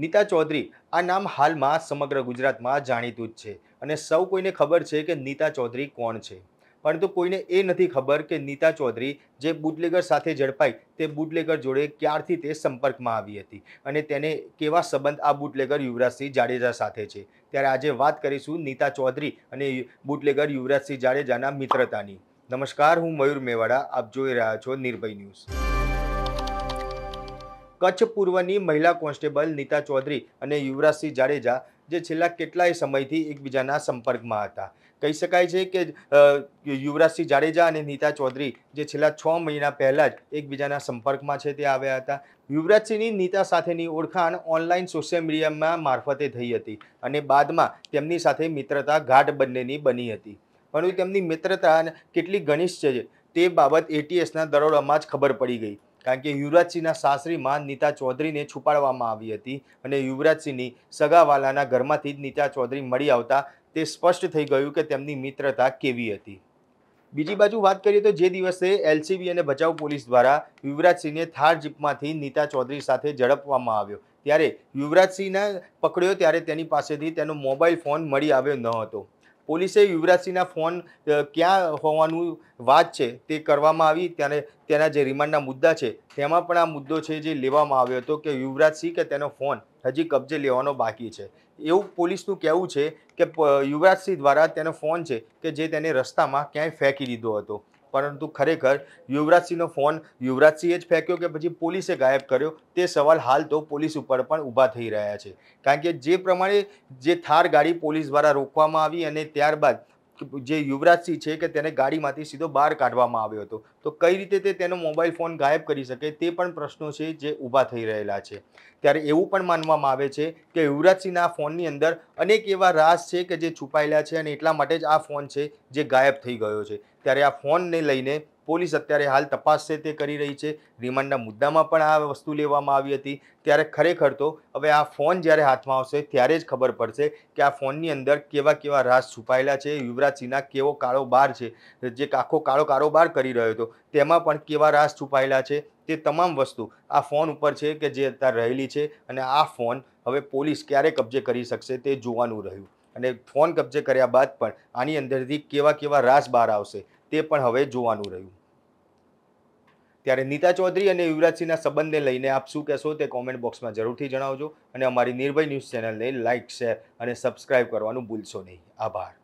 નીતા ચૌધરી આ નામ હાલમાં સમગ્ર ગુજરાતમાં જાણીતું જ છે અને સૌ કોઈને ખબર છે કે નીતા ચૌધરી કોણ છે. પરંતુ કોઈને એ નથી ખબર કે નીતા ચૌધરી જે બુટલેગર સાથે ઝડપાઈ તે બુટલેગર જોડે ક્યારથી તે સંપર્કમાં આવી હતી અને તેને કેવા સંબંધ આ બુટલેગર યુવરાજસિંહ જાડેજા સાથે છે. ત્યારે આજે વાત કરીશું નીતા ચૌધરી અને બુટલેગર યુવરાજસિંહ જાડેજાના મિત્રતાની. નમસ્કાર, હું મયુર મેવાડા, આપ જોઈ રહ્યા છો નિર્ભય ન્યૂઝ. કચ્છ પૂર્વની મહિલા કોન્સ્ટેબલ નીતા ચૌધરી અને યુવરાજસિંહ જાડેજા જે છેલ્લા કેટલાય સમયથી એકબીજાના સંપર્કમાં હતા. કહી શકાય છે કે યુવરાજસિંહ જાડેજા અને નીતા ચૌધરી જે છેલ્લા 6 મહિના પહેલાં જ એકબીજાના સંપર્કમાં છે તે આવ્યા હતા. યુવરાજસિંહની નીતા સાથેની ઓળખાણ ઓનલાઈન સોશિયલ મીડિયામાં મારફતે થઈ હતી અને બાદમાં તેમની સાથે મિત્રતા ગાઢ બંનેની બની હતી. પરંતુ તેમની મિત્રતા કેટલી ઘનિષ્ઠ છે તે બાબત એટીએસના દરોડામાં જ ખબર પડી ગઈ. કારણ કે યુવરાજસિંહના સાસરીમાં નીતા ચૌધરીને છુપાડવામાં આવી હતી અને યુવરાજસિંહની સગાવાલાના ઘરમાંથી જ નીતા ચૌધરી મળી આવતા તે સ્પષ્ટ થઈ ગયું કે તેમની મિત્રતા કેવી હતી. બીજી બાજુ વાત કરીએ તો જે દિવસે એલસીબી અને ભચાઉ પોલીસ દ્વારા યુવરાજસિંહને થાર જીપમાંથી નીતા ચૌધરી સાથે ઝડપવામાં આવ્યો ત્યારે યુવરાજસિંહને પકડ્યો ત્યારે તેની પાસેથી તેનો મોબાઈલ ફોન મળી આવ્યો ન હતો. પોલીસે યુવરાજસિંહના ફોન ક્યાં હોવાનું વાત છે તે કરવામાં આવી ત્યારે તેના જે રિમાન્ડના મુદ્દા છે તેમાં પણ આ મુદ્દો છે જે લેવામાં આવ્યો હતો કે યુવરાજસિંહ કે તેનો ફોન હજી કબજે લેવાનો બાકી છે. એવું પોલીસનું કહેવું છે કે યુવરાજસિંહ દ્વારા તેનો ફોન છે કે જે તેને રસ્તામાં ક્યાંય ફેંકી દીધો હતો. પરંતુ ખરેખર યુવરાજસિંહનો ફોન યુવરાજસિંહે જ ફેંક્યો કે પછી પોલીસે ગાયબ કર્યો તે સવાલ હાલ તો પોલીસ ઉપર પણ ઊભા થઈ રહ્યા છે. કારણ કે જે પ્રમાણે જે થાર ગાડી પોલીસ દ્વારા રોકવામાં આવી અને ત્યારબાદ જે યુવરાજસિંહ છે કે તેને ગાડીમાંથી સીધો બહાર કાઢવામાં આવ્યો હતો તો કઈ રીતે તે તેનો મોબાઈલ ફોન ગાયબ કરી શકે તે પણ પ્રશ્નો છે જે ઊભા થઈ રહેલા છે. ત્યારે એવું પણ માનવામાં આવે છે કે યુવરાજસિંહના ફોનની અંદર અનેક એવા રાઝ છે કે જે છુપાયેલા છે અને એટલા માટે જ આ ફોન છે જે ગાયબ થઈ ગયો છે. ત્યારે આ ફોનને લઈને પોલીસ અત્યારે હાલ તપાસ છે તે કરી રહી છે. રિમાન્ડના મુદ્દામાં પણ આ વસ્તુ લેવામાં આવી હતી. ત્યારે ખરેખર તો હવે આ ફોન જ્યારે હાથમાં આવશે ત્યારે જ ખબર પડશે કે આ ફોનની અંદર કેવા કેવા રાઝ છુપાયેલા છે. યુવરાજસિંહના કેવો કારોબાર છે જે આખો કારોબાર કરી રહ્યો હતો તેમાં પણ કેવા રાઝ છુપાયેલા છે તે તમામ વસ્તુ આ ફોન ઉપર છે કે જે અત્યારે રહેલી છે અને આ ફોન હવે પોલીસ ક્યારે કબજે કરી શકશે તે જોવાનું રહ્યું. અને ફોન કબજે કર્યા બાદ પણ આની અંદરથી કેવા કેવા રાઝ બહાર આવશે તે પણ હવે જોવાનું રહ્યું. ત્યારે નીતા ચૌધરી અને યુવરાજસિંહના સંબંધને લઈને આપ શું કહેશો તે કોમેન્ટ બોક્સમાં જરૂરથી જણાવજો અને અમારી નિર્ભય ન્યૂઝ ચેનલને લાઇક, શેર અને સબસ્ક્રાઇબ કરવાનું ભૂલશો નહીં. આભાર.